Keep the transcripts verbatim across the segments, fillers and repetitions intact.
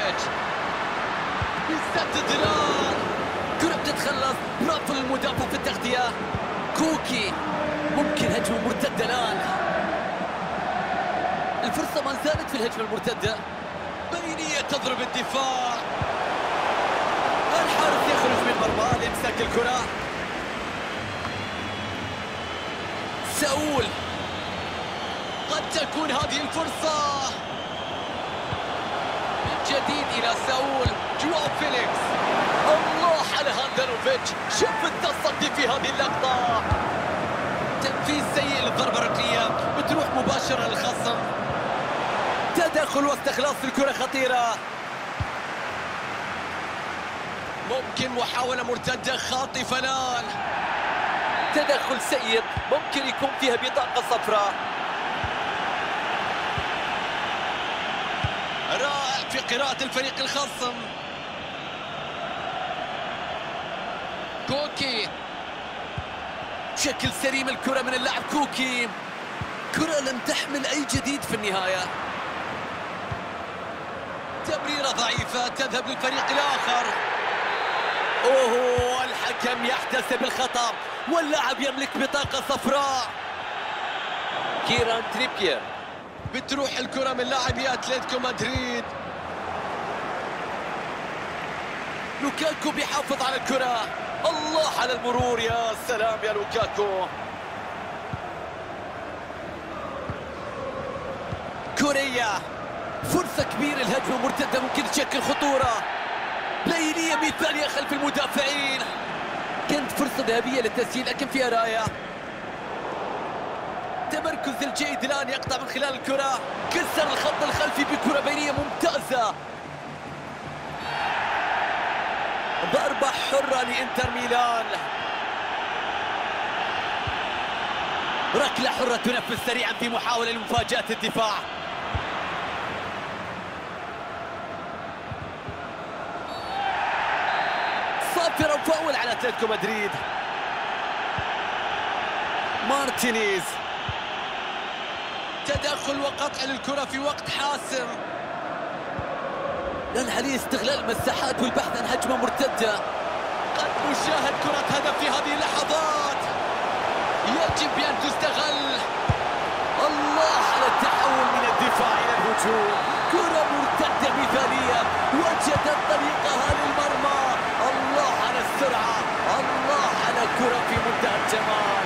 هاندانوفيتش يسدد الآن، كرة بتتخلص، برافو للمدافع في التغطية. كوكي ممكن هجمة مرتدة الآن، الفرصة ما زالت في الهجمة المرتدة. بينية تضرب الدفاع، الحارس يخرج من مرماه ليمسك الكرة. ساول قد تكون هذه الفرصة من جديد إلى ساول. جواو فيليكس، الله على هاندانوفيتش، شوف التصدي في هذه اللقطة. تنفيذ سيء للضربة الركنية، بتروح مباشرة للخصم. تدخل واستخلاص الكرة خطيرة، ممكن محاولة مرتدة خاطفة الآن. تدخل سيء، ممكن يكون فيها بطاقة صفراء. رائع في قراءة الفريق الخصم. كوكي بشكل سليم، الكرة من اللاعب كوكي، كرة لم تحمل أي جديد في النهاية. تمريرة ضعيفة تذهب للفريق الآخر. أوه، الحكم يحتسب الخطأ واللاعب يملك بطاقة صفراء. كيران تريبير، بتروح الكرة من لاعبي أتلتيكو مدريد. لوكاكو بيحافظ على الكرة، الله على المرور، يا سلام يا لوكاكو. كوريا، فرصة كبيرة، الهجمة مرتدة ممكن تشكل خطورة. بينية مثالية خلف المدافعين، كانت فرصة ذهبية للتسجيل لكن فيها راية. تمركز الجيد الآن يقطع من خلال الكرة، كسر الخط الخلفي بكرة بينية ممتازة. ضربة حرة لإنتر ميلان. ركلة حرة تنفذ سريعا في محاولة لمفاجأة الدفاع. صافرة وفاول على أتلتيكو مدريد. مارتينيز، تدخل وقطع للكرة في وقت حاسم. الآن عليه استغلال المساحات والبحث عن هجمة مرتدة. قد نشاهد كرة هدف في هذه اللحظات، يجب بأن تستغل. الله على التحول من الدفاع إلى الهجوم، كرة مرتدة مثالية وجدت طريقها للمرمى. الله على السرعة، الله على كرة في منتهى الجمال.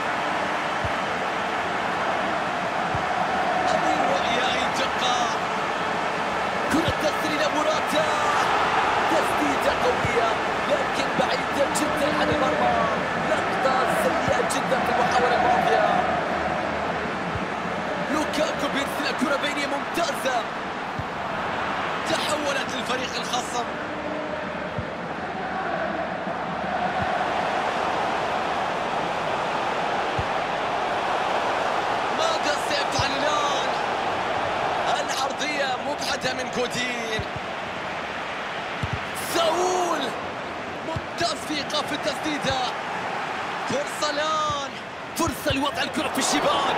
أبي رؤية، أي دقة، كرة تصل إلى موراتا، تسديدة قوية لكن بعيدة جدا عن المرمى. لقطة سيئة جدا في المحاولة الماضية. لوكاكو بيرسل كرة بينية ممتازة، تحولت للفريق الخصم. ماذا سيفعل الآن؟ العرضية مبعدة من كودين. ساول ممتاز في إيقاف التسديدة. فرصة الآن، فرصة لوضع الكرة في الشباك.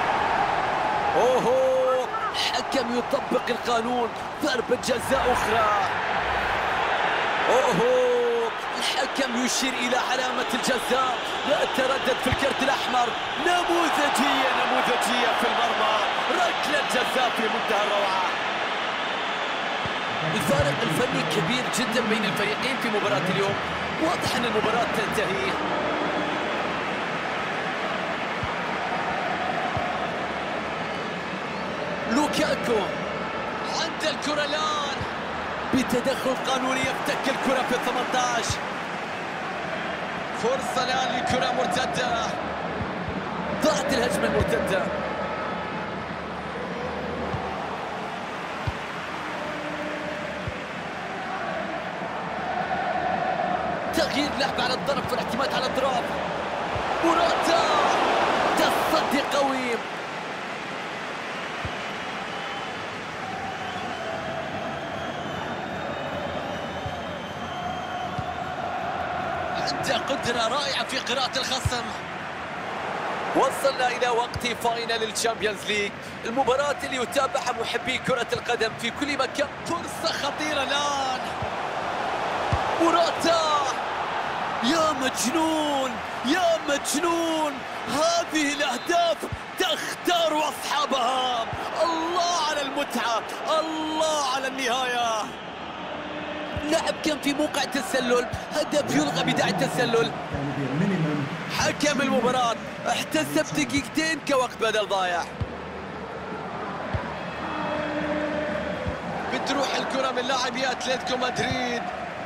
أوهو، حكم يطبق القانون، ضربة جزاء أخرى. أوهو، الحكم يشير إلى علامة الجزاء، لا تردد في الكرت الأحمر. نموذجية نموذجية في المرمى، ركلة جزاء في منتهى الروعة. الفارق الفني كبير جدا بين الفريقين في مباراة اليوم، واضح أن المباراة تنتهي. لوكاكو عند الكرة الآن، بتدخل قانوني يفتك الكرة في ثمانية عشر. فرصة الآن لكرة مرتدة، ضاعت الهجمة المرتدة. تغيير لعب على الضرب والاعتماد على الضرب. موراتا، تصدي قوي. عنده قدرة رائعة في قراءة الخصم. وصلنا إلى وقت فاينل الشامبيونز ليج، المباراة اللي يتابعها محبي كرة القدم في كل مكان. فرصة خطيرة الآن، موراتا، يا مجنون يا مجنون، هذه الأهداف تختار أصحابها. الله على المتعة، الله على النهاية. لاعب كان في موقع تسلل، هدف يلغى بداية التسلل. حكم المباراة احتسب دقيقتين كوقت بدل ضايع. بتروح الكرة من لاعبي اتلتيكو مدريد.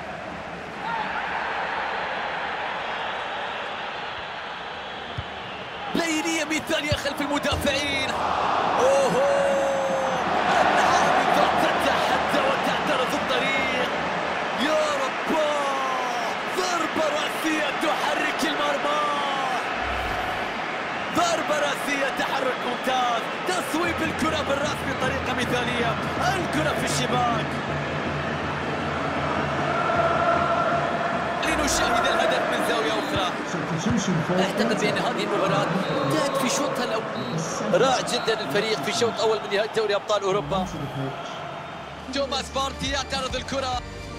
بينية مثالية خلف المدافعين. اوهو، العاب تتحدى وتعترض الطريق. يا رباه، ضربة رأسية تحرك المرمى، ضربة رأسية، تحرك ممتاز، تصويب الكرة بالرأس بطريقة مثالية، الكرة في الشباك. لنشاهد الهدف من زاوية أخرى. أعتقد بأن هذه المباراة انتهت في شوطها الأول. رائع جدا الفريق في شوط أول من نهاية دوري أبطال أوروبا. توماس بارتي يعترض الكرة.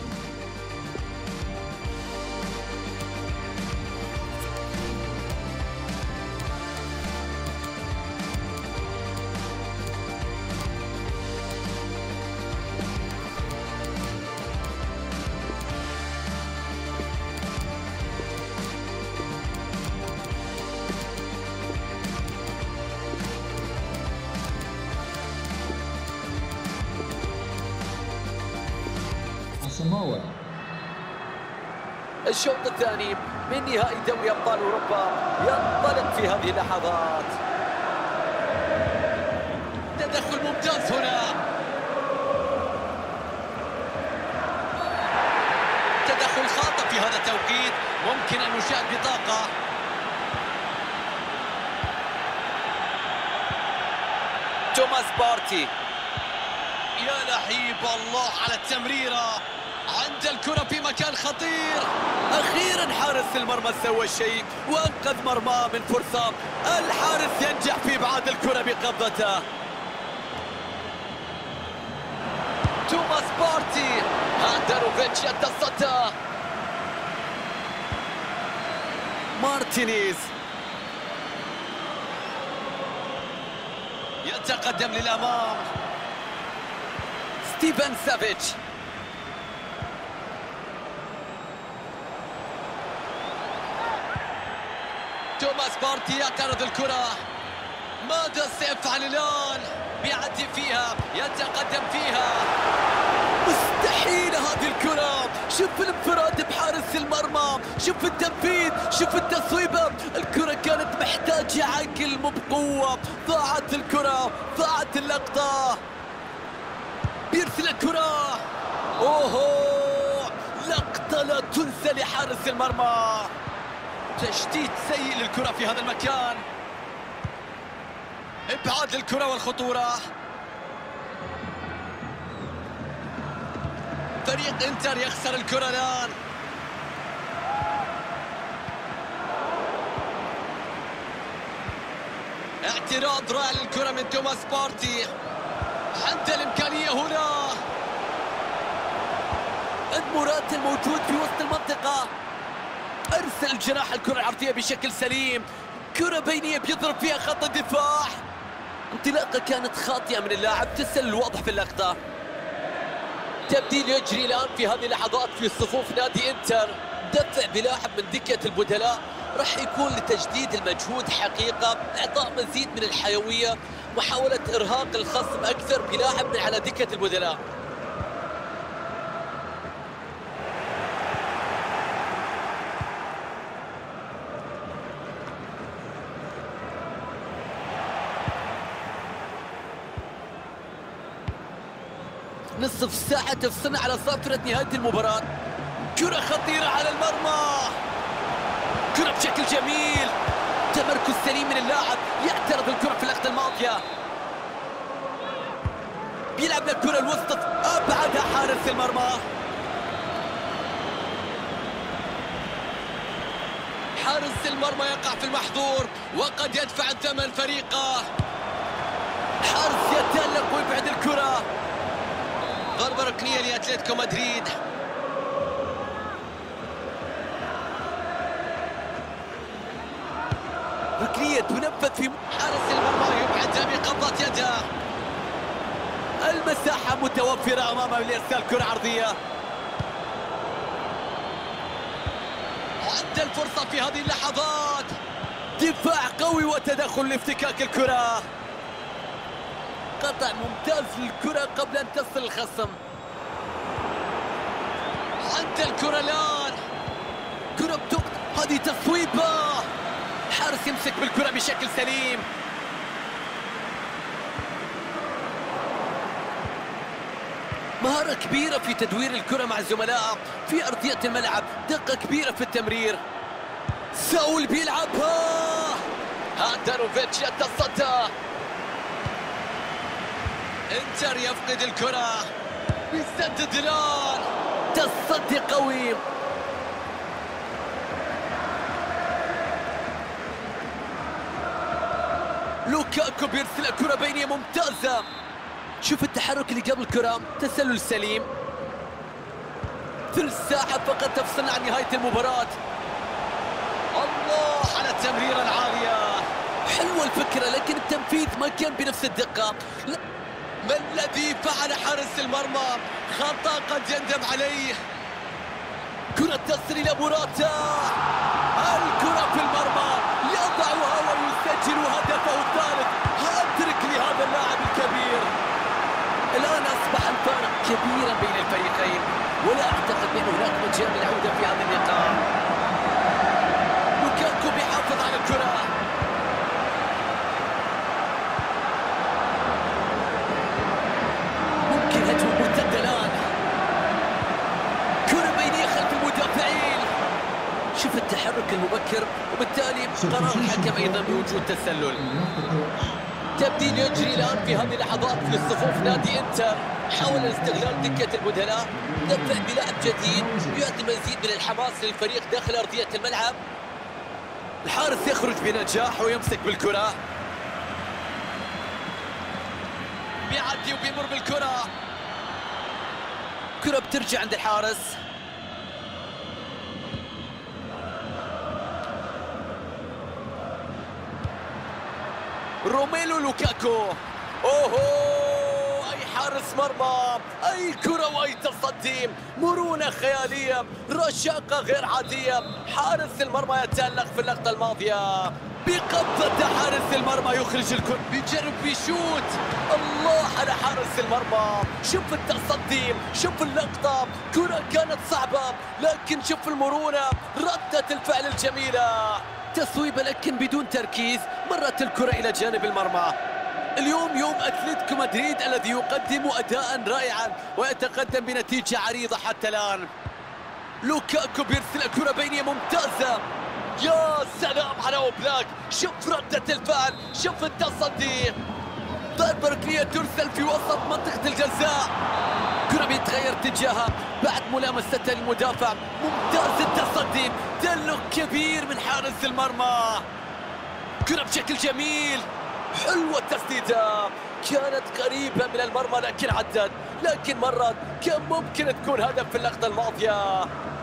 الشوط الثاني من نهائي دوري أبطال أوروبا ينطلق في هذه اللحظات. تدخل ممتاز هنا، تدخل خاطئ في هذا التوقيت، ممكن أن نشاهد بطاقة. توماس بارتي، يا لعيب، الله على التمريرة، عند الكرة في مكان خطير. أخيرا حارس المرمى سوى شيء وأنقذ مرماه من فرصة. الحارس ينجح في إبعاد الكرة بقبضته. توماس بارتي، هاندانوفيتش يتصدى. مارتينيز يتقدم للأمام. ستيفن سافيتش، توماس بارتي يعترض الكرة. ماذا سيفعل الآن؟ بيعدي فيها، يتقدم فيها. مستحيل هذه الكرة. شوف الانفراد بحارس المرمى، شوف التنفيذ، شوف التصويبة. الكرة كانت محتاجة عقل مو بقوة. ضاعت الكرة، ضاعت اللقطة. بيرسل الكرة. اوهو، لقطة لا تنسى لحارس المرمى. تشتيت سيء للكرة في هذا المكان. ابعاد الكرة والخطورة. فريق انتر يخسر الكرة الآن. اعتراض رائع للكرة من توماس بارتي. عند الإمكانية هنا. موراتا الموجود في وسط المنطقة. أرسل الجناح الكرة العرضية بشكل سليم. كرة بينية بيضرب فيها خط الدفاع. انطلاقة كانت خاطئة من اللاعب، تسلل واضح في اللقطة. تبديل يجري الآن في هذه اللحظات في صفوف نادي انتر. دفع بلاعب من دكة البدلاء راح يكون لتجديد المجهود حقيقة، إعطاء مزيد من الحيوية، محاولة إرهاق الخصم أكثر بلاعب من على دكة البدلاء. نصف ساعة تفصلنا على صافرة نهاية المباراة. كرة خطيرة على المرمى، كرة بشكل جميل، تمركز سليم من اللاعب، يعترض الكرة في اللقطة الماضية. بيلعب الكرة الوسط، أبعدها حارس المرمى. حارس المرمى يقع في المحظور وقد يدفع الثمن فريقه. حارس يتألق ويبعد الكرة. ضربة ركنية لأتلتيكو مدريد. ركنية تنفذ في حارس المرمى يبعدها بقبضة يده. المساحة متوفرة أمامه لإرسال كرة عرضية. عنده الفرصة في هذه اللحظات. دفاع قوي وتدخل لافتكاك الكرة. قطع ممتاز للكرة قبل أن تصل الخصم. عنده الكرة الآن. كرة بتقطع. هذه تصويبة. الحارس يمسك بالكرة بشكل سليم. مهارة كبيرة في تدوير الكرة مع الزملاء في أرضية الملعب. دقة كبيرة في التمرير. ساول بيلعبها. هاندانوفيتش يتصدى. انتر يفقد الكرة. بيسدد الآن. تصدي قوي. لوكاكو بيرسل الكرة بينية ممتازة. شوف التحرك اللي قبل الكرة. تسلل سليم. ثلث ساعة فقط تفصلنا عن نهاية المباراة. الله على التمريرة العالية. حلوة الفكرة لكن التنفيذ ما كان بنفس الدقة. لا. ما الذي فعل حارس المرمى؟ خطأ قد يندم عليه. كرة تصل إلى موراتا. الكرة في المرمى. يضعها ويسجل هدفه الثالث. هاتريك لهذا اللاعب الكبير. الآن أصبح الفارق كبيرا بين الفريقين ولا أعتقد بأن هناك مجال للعودة في هذا اللقاء. لوكاكو بيحافظ على الكرة. ممكن هجمة مرتدة الآن. كرة بينية خلف المدافعين. شوف التحرك المبكر وبالتالي قرار الحكم أيضا بوجود تسلل. تبديل يجري الآن في هذه اللحظات في صفوف نادي انتر. حاول استغلال دكة البدلاء. دفع بلاعب جديد يعطي مزيد من الحماس للفريق داخل أرضية الملعب. الحارس يخرج بنجاح ويمسك بالكرة. بيعدي وبيمر بالكرة. كرة بترجع عند الحارس. روميلو لوكاكو. اوهو اي حارس مرمى. اي كرة واي تصدي. مرونة خيالية. رشاقة غير عادية. حارس المرمى يتألق في اللقطة الماضية. بقبضة حارس المرمى يخرج الكرة. بيجرب بيشوت. الله على حارس المرمى. شوف التصدي. شوف اللقطة. كرة كانت صعبة لكن شوف المرونة. ردة الفعل الجميلة. تصويبة لكن بدون تركيز. مرت الكرة إلى جانب المرمى. اليوم يوم أتلتيكو مدريد الذي يقدم أداء رائعا ويتقدم بنتيجة عريضة حتى الآن. لوكاكو بيرسل الكرة بينية ممتازة. يا سلام على أوبلاك. شوف ردة الفعل. شوف التصدي. ضربة ركنية ترسل في وسط منطقة الجزاء. كرة بيتغير اتجاهها بعد ملامستها للمدافع. ممتاز التصدي. تألق كبير من حارس المرمى. كرة بشكل جميل. حلوة التسديدة. كانت قريبة من المرمى لكن عدت. لكن مرات كان ممكن تكون هدف في اللقطة الماضية.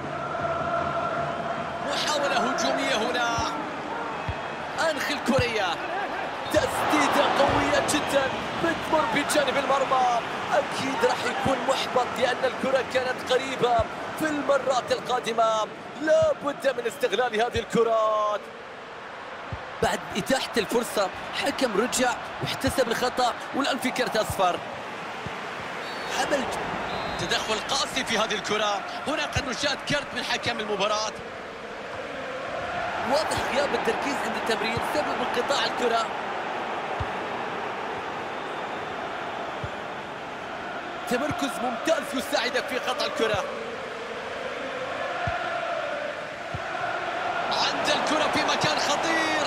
محاولة هجومية هنا. أنخل كوريا. تسديدة قوية جدا بتمر بجانب المرمى. أكيد راح يكون محبط لأن الكرة كانت قريبة. في المرات القادمة لا بد من استغلال هذه الكرات. بعد إتاحة الفرصة حكم رجع واحتسب الخطأ والآن في كرت أصفر. حمل تدخل قاسي في هذه الكرة. هنا قد نشاهد كرت من حكم المباراة. واضح غياب التركيز عند التمرير سبب انقطاع الكرة. تمركز ممتاز يساعدك في قطع الكرة. عند الكرة في مكان خطير.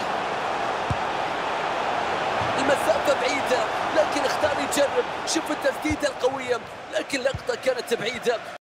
المسافة بعيدة لكن اختار يجرب. شوف التسديدة القوية لكن لقطة كانت بعيدة.